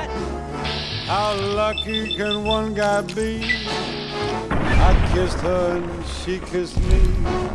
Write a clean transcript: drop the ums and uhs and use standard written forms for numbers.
that? How lucky can one guy be? I kissed her and she kissed me.